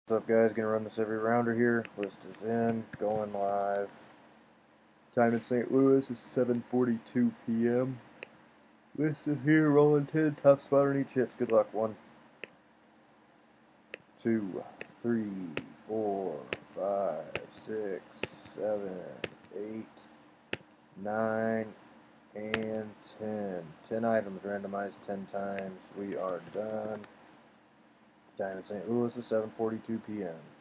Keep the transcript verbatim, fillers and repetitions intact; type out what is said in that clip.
What's up, guys? Gonna run this every rounder here. List is in, going live. Time in Saint Louis is seven forty-two p m List is here, rolling ten, top spot on each hits. Good luck. One, two, three, four, five, six, seven, eight, nine, and ten. Ten items randomized ten times. We are done. Time in Saint Louis is seven forty-two p m